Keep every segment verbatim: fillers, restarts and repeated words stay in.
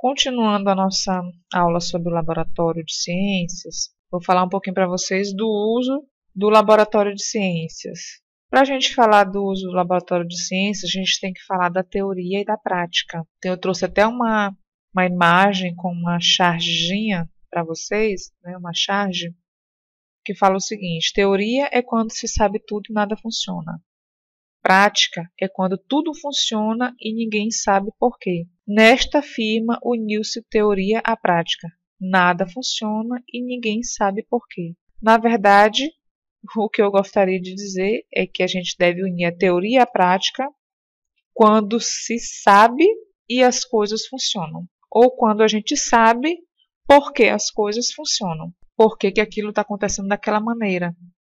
Continuando a nossa aula sobre o laboratório de ciências, vou falar um pouquinho para vocês do uso do laboratório de ciências. Para a gente falar do uso do laboratório de ciências, a gente tem que falar da teoria e da prática. Então, eu trouxe até uma, uma imagem com uma charginha para vocês, né, uma charge, que fala o seguinte: teoria é quando se sabe tudo e nada funciona. Prática é quando tudo funciona e ninguém sabe por quê. Nesta firma uniu-se teoria à prática. Nada funciona e ninguém sabe por quê. Na verdade, o que eu gostaria de dizer é que a gente deve unir a teoria à prática quando se sabe e as coisas funcionam. Ou quando a gente sabe por que as coisas funcionam. Por que que aquilo está acontecendo daquela maneira.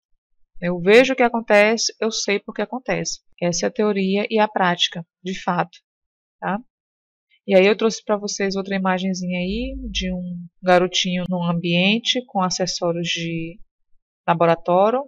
Eu vejo o que acontece, eu sei por que acontece. Essa é a teoria e a prática, de fato. Tá? E aí eu trouxe para vocês outra imagenzinha aí de um garotinho num ambiente com acessórios de laboratório.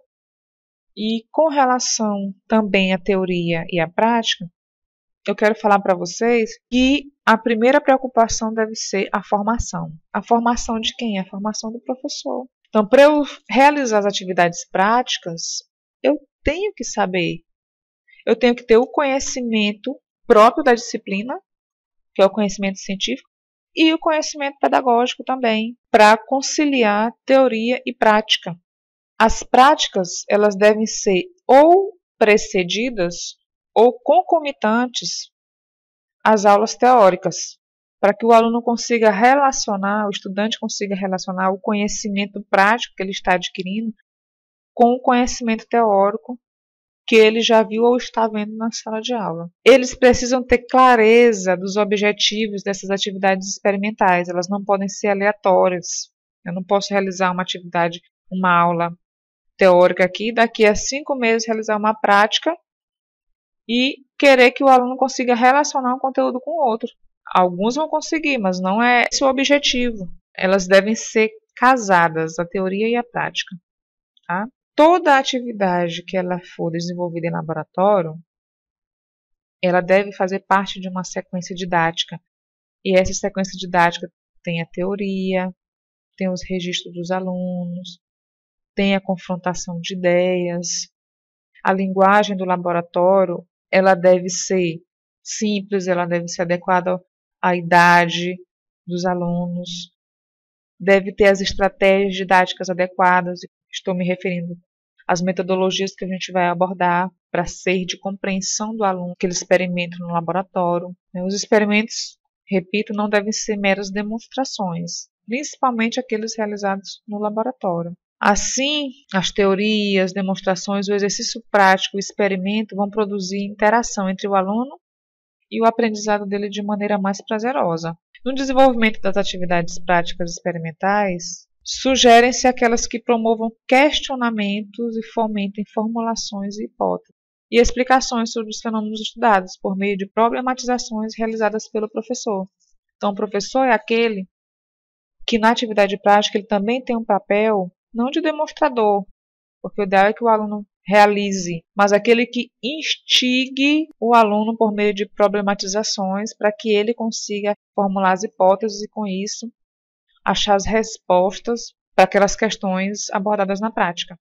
E com relação também à teoria e à prática, eu quero falar para vocês que a primeira preocupação deve ser a formação. A formação de quem? A formação do professor. Então, para eu realizar as atividades práticas, eu tenho que saber, eu tenho que ter o conhecimento próprio da disciplina, que é o conhecimento científico, e o conhecimento pedagógico também, para conciliar teoria e prática. As práticas, elas devem ser ou precedidas ou concomitantes às aulas teóricas, para que o aluno consiga relacionar, o estudante consiga relacionar o conhecimento prático que ele está adquirindo com o conhecimento teórico que ele já viu ou está vendo na sala de aula. Eles precisam ter clareza dos objetivos dessas atividades experimentais, elas não podem ser aleatórias. Eu não posso realizar uma atividade, uma aula teórica aqui, daqui a cinco meses realizar uma prática e querer que o aluno consiga relacionar um conteúdo com o outro. Alguns vão conseguir, mas não é esse o objetivo. Elas devem ser casadas, a teoria e a prática. Tá? Toda atividade que ela for desenvolvida em laboratório, ela deve fazer parte de uma sequência didática. E essa sequência didática tem a teoria, tem os registros dos alunos, tem a confrontação de ideias. A linguagem do laboratório, ela deve ser simples, ela deve ser adequada à idade dos alunos, deve ter as estratégias didáticas adequadas, estou me referindo às metodologias que a gente vai abordar para ser de compreensão do aluno que ele experimenta no laboratório. Os experimentos, repito, não devem ser meras demonstrações, principalmente aqueles realizados no laboratório. Assim, as teorias, demonstrações, o exercício prático, o experimento vão produzir interação entre o aluno e o aprendizado dele de maneira mais prazerosa. No desenvolvimento das atividades práticas experimentais, sugerem-se aquelas que promovam questionamentos e fomentem formulações e hipóteses e explicações sobre os fenômenos estudados por meio de problematizações realizadas pelo professor. Então, o professor é aquele que na atividade prática ele também tem um papel não de demonstrador, porque o ideal é que o aluno realize, mas aquele que instigue o aluno por meio de problematizações para que ele consiga formular as hipóteses e, com isso, achar as respostas para aquelas questões abordadas na prática.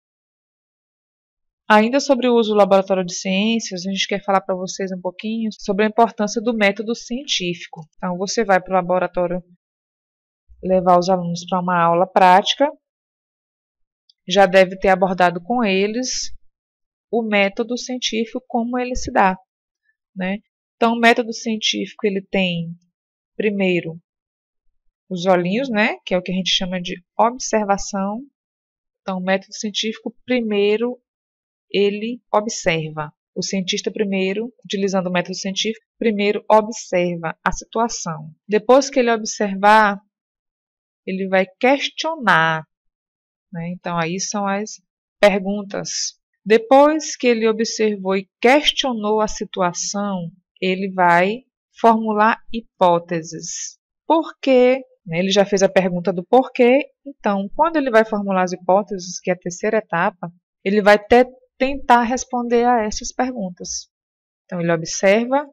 Ainda sobre o uso do laboratório de ciências, a gente quer falar para vocês um pouquinho sobre a importância do método científico. Então, você vai para o laboratório levar os alunos para uma aula prática, já deve ter abordado com eles o método científico, como ele se dá. Né? Então, o método científico ele tem, primeiro, os olhinhos, né, que é o que a gente chama de observação. Então, o método científico, primeiro, ele observa. O cientista, primeiro, utilizando o método científico, primeiro observa a situação. Depois que ele observar, ele vai questionar. Né? Então, aí são as perguntas. Depois que ele observou e questionou a situação, ele vai formular hipóteses. Por quê? Ele já fez a pergunta do porquê, então, quando ele vai formular as hipóteses, que é a terceira etapa, ele vai ter, tentar responder a essas perguntas. Então, ele observa,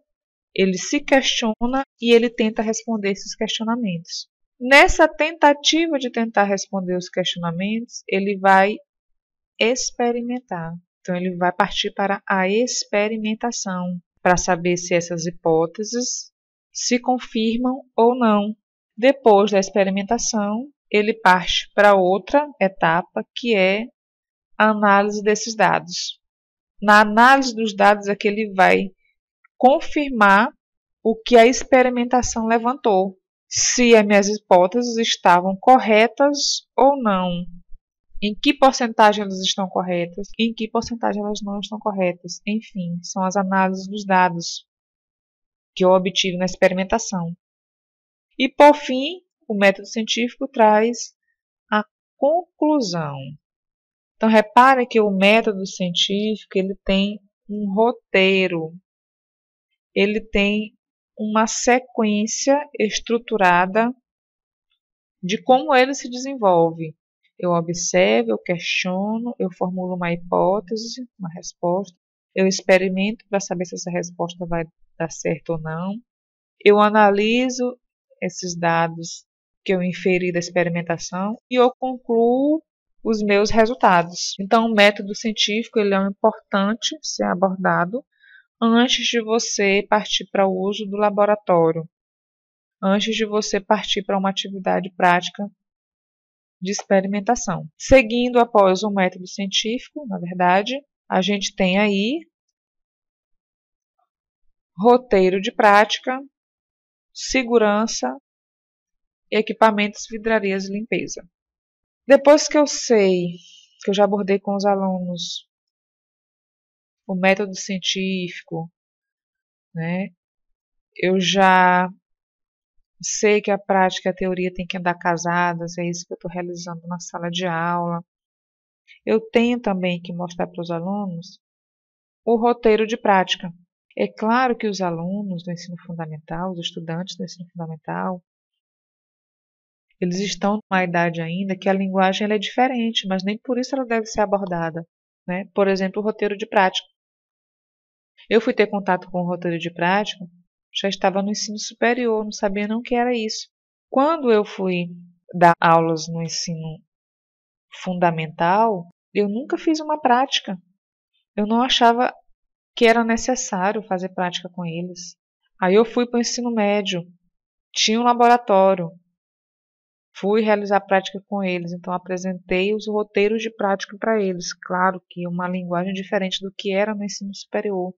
Ele se questiona e ele tenta responder esses questionamentos. Nessa tentativa de tentar responder os questionamentos, ele vai experimentar. Então, ele vai partir para a experimentação, para saber se essas hipóteses se confirmam ou não. Depois da experimentação, ele parte para outra etapa, que é a análise desses dados. Na análise dos dados é que ele vai confirmar o que a experimentação levantou, se as minhas hipóteses estavam corretas ou não, em que porcentagem elas estão corretas, em que porcentagem elas não estão corretas. Enfim, são as análises dos dados que eu obtive na experimentação. E, por fim, o método científico traz a conclusão. Então, repare que o método científico ele tem um roteiro, ele tem uma sequência estruturada de como ele se desenvolve. Eu observo, eu questiono, eu formulo uma hipótese, uma resposta, eu experimento para saber se essa resposta vai dar certo ou não, eu analiso esses dados que eu inferi da experimentação e eu concluo os meus resultados. Então, o método científico ele é importante ser abordado antes de você partir para o uso do laboratório, antes de você partir para uma atividade prática de experimentação. Seguindo após o método científico, na verdade, a gente tem aí roteiro de prática, segurança, equipamentos, vidrarias e limpeza. Depois que eu sei, que eu já abordei com os alunos o método científico, né, eu já sei que a prática e a teoria tem que andar casadas, é isso que eu estou realizando na sala de aula. Eu tenho também que mostrar para os alunos o roteiro de prática. É claro que os alunos do ensino fundamental, os estudantes do ensino fundamental, eles estão numa idade ainda que a linguagem ela é diferente, mas nem por isso ela deve ser abordada, né? Por exemplo, o roteiro de prática. Eu fui ter contato com o roteiro de prática, já estava no ensino superior, não sabia não o que era isso. Quando eu fui dar aulas no ensino fundamental, eu nunca fiz uma prática. Eu não achava que era necessário fazer prática com eles. Aí eu fui para o ensino médio, tinha um laboratório, fui realizar prática com eles, então apresentei os roteiros de prática para eles. Claro que uma linguagem diferente do que era no ensino superior.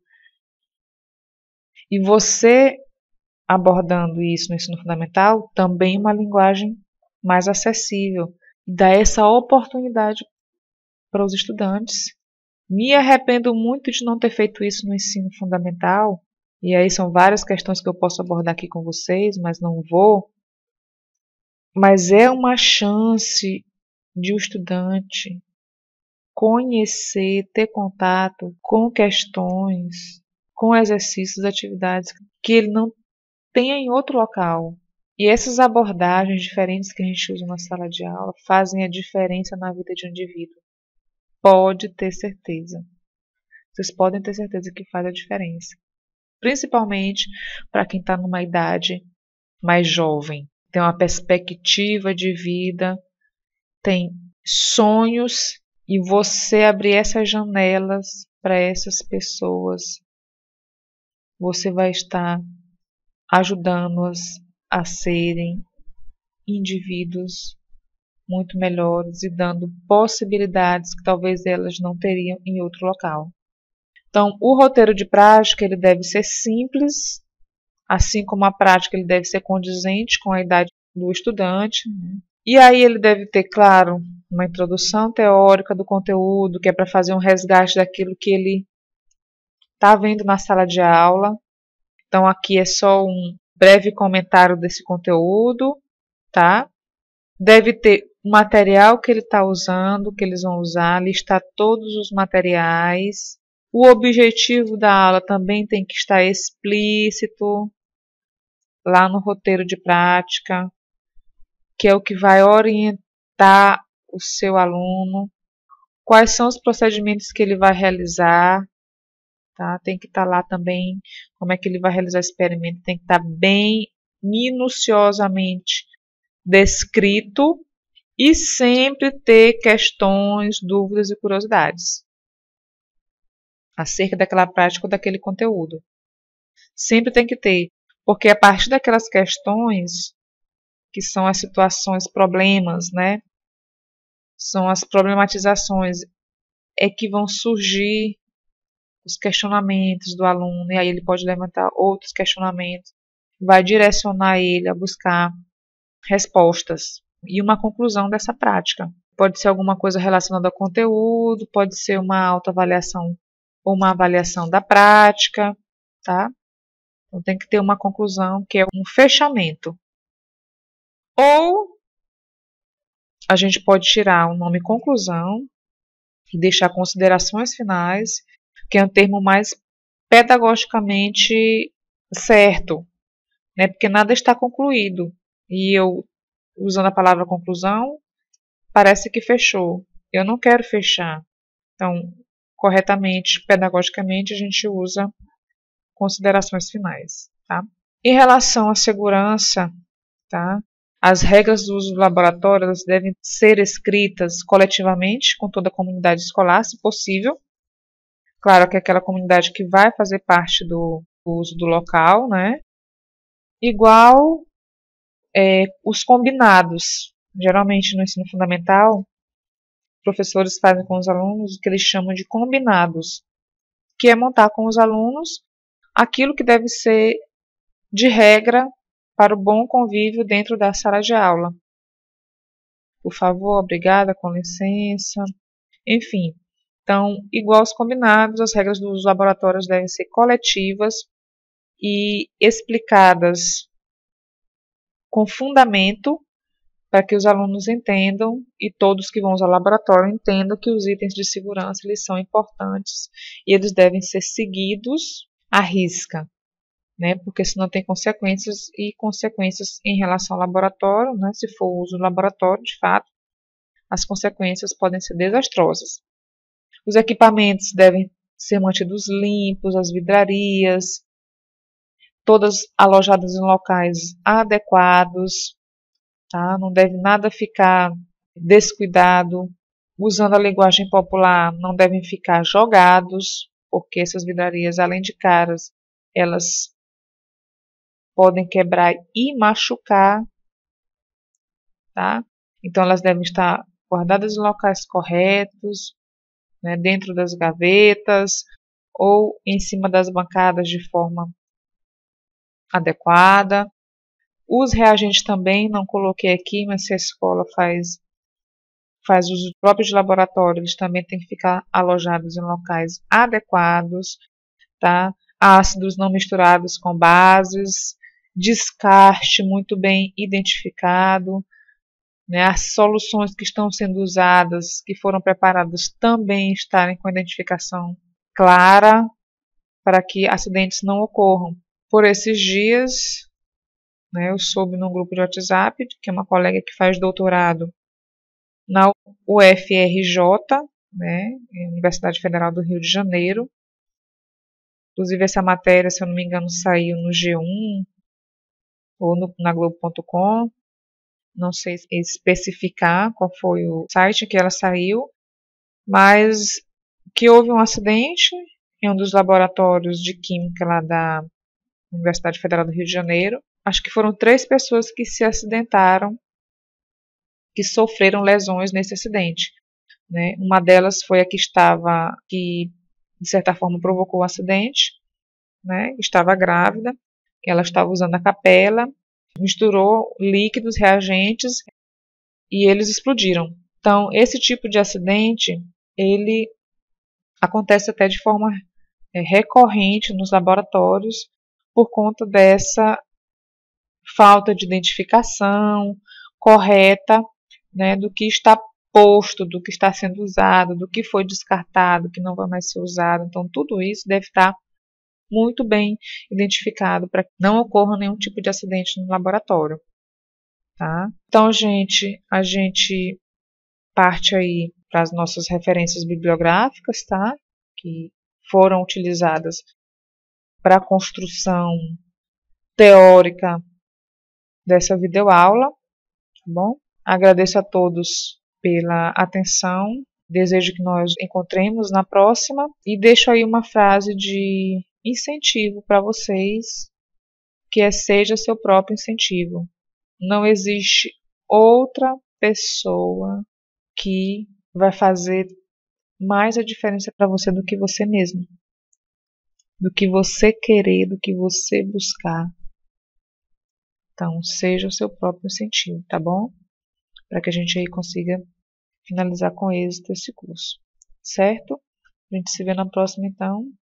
E você abordando isso no ensino fundamental, também uma linguagem mais acessível. Dá essa oportunidade para os estudantes. Me arrependo muito de não ter feito isso no ensino fundamental, e aí são várias questões que eu posso abordar aqui com vocês, mas não vou. Mas é uma chance de o estudante conhecer, ter contato com questões, com exercícios, atividades que ele não tem em outro local. E essas abordagens diferentes que a gente usa na sala de aula fazem a diferença na vida de um indivíduo. Pode ter certeza. Vocês podem ter certeza que faz a diferença. Principalmente para quem está numa idade mais jovem. Tem uma perspectiva de vida, tem sonhos, e você abrir essas janelas para essas pessoas, você vai estar ajudando-as a serem indivíduos muito melhores e dando possibilidades que talvez elas não teriam em outro local. Então, o roteiro de prática ele deve ser simples, assim como a prática ele deve ser condizente com a idade do estudante. E aí ele deve ter, claro, uma introdução teórica do conteúdo, que é para fazer um resgate daquilo que ele está vendo na sala de aula. Então, aqui é só um breve comentário desse conteúdo, tá? Deve ter o material que ele está usando, que eles vão usar, listar todos os materiais. O objetivo da aula também tem que estar explícito lá no roteiro de prática, que é o que vai orientar o seu aluno. Quais são os procedimentos que ele vai realizar, tá? Tem que estar lá também como é que ele vai realizar o experimento, tem que estar bem minuciosamente descrito e sempre ter questões, dúvidas e curiosidades acerca daquela prática ou daquele conteúdo. Sempre tem que ter, porque a partir daquelas questões, que são as situações, problemas, né? São as problematizações, é que vão surgir os questionamentos do aluno, e aí ele pode levantar outros questionamentos, vai direcionar ele a buscar respostas e uma conclusão dessa prática. Pode ser alguma coisa relacionada ao conteúdo, pode ser uma autoavaliação ou uma avaliação da prática, tá? Então tem que ter uma conclusão, que é um fechamento. Ou a gente pode tirar o nome conclusão e deixar considerações finais, que é um termo mais pedagogicamente certo, né? Porque nada está concluído. E eu, usando a palavra conclusão, parece que fechou. Eu não quero fechar. Então, corretamente, pedagogicamente, a gente usa considerações finais, tá? Em relação à segurança, tá? As regras do uso do laboratório elas devem ser escritas coletivamente com toda a comunidade escolar, se possível. Claro que é aquela comunidade que vai fazer parte do uso do local, né? Igual é, os combinados. Geralmente no ensino fundamental, professores fazem com os alunos o que eles chamam de combinados, que é montar com os alunos aquilo que deve ser de regra para o bom convívio dentro da sala de aula. Por favor, obrigada, com licença. Enfim, então, igual aos combinados, as regras dos laboratórios devem ser coletivas e explicadas com fundamento para que os alunos entendam e todos que vão usar o laboratório entendam que os itens de segurança eles são importantes e eles devem ser seguidos à risca, né? Porque senão tem consequências e consequências em relação ao laboratório, né? Se for o uso do laboratório, de fato, as consequências podem ser desastrosas. Os equipamentos devem ser mantidos limpos, as vidrarias, todas alojadas em locais adequados, tá? Não deve nada ficar descuidado. Usando a linguagem popular, não devem ficar jogados, porque essas vidrarias, além de caras, elas podem quebrar e machucar, tá? Então elas devem estar guardadas em locais corretos, né, dentro das gavetas ou em cima das bancadas de forma adequada. Os reagentes também, não coloquei aqui, mas se a escola faz, faz uso próprio de laboratório, eles também têm que ficar alojados em locais adequados, tá? Ácidos não misturados com bases, descarte muito bem identificado, né? As soluções que estão sendo usadas, que foram preparadas, também estarem com identificação clara para que acidentes não ocorram. Por esses dias, né, eu soube num grupo de WhatsApp que é uma colega que faz doutorado na U F R J, né, Universidade Federal do Rio de Janeiro. Inclusive essa matéria, se eu não me engano, saiu no G um ou no, na Globo ponto com. Não sei especificar qual foi o site que ela saiu, mas que houve um acidente em um dos laboratórios de química lá da Universidade Federal do Rio de Janeiro. Acho que foram três pessoas que se acidentaram, que sofreram lesões nesse acidente, né? Uma delas foi a que estava, que de certa forma provocou o acidente, né? Estava grávida, ela estava usando a capela, misturou líquidos, reagentes e eles explodiram. Então, esse tipo de acidente, ele acontece até de forma é, recorrente nos laboratórios por conta dessa falta de identificação correta, né, do que está posto, do que está sendo usado, do que foi descartado, que não vai mais ser usado. Então, tudo isso deve estar muito bem identificado para que não ocorra nenhum tipo de acidente no laboratório, tá? Então, gente, a gente parte aí para as nossas referências bibliográficas, tá? Que foram utilizadas para a construção teórica dessa videoaula, tá bom? Agradeço a todos pela atenção, desejo que nós encontremos na próxima e deixo aí uma frase de incentivo para vocês, que é: seja seu próprio incentivo. Não existe outra pessoa que vai fazer mais a diferença para você do que você mesmo, do que você querer, do que você buscar. Então, seja o seu próprio incentivo, tá bom? Para que a gente aí consiga finalizar com êxito esse curso, certo? A gente se vê na próxima, então.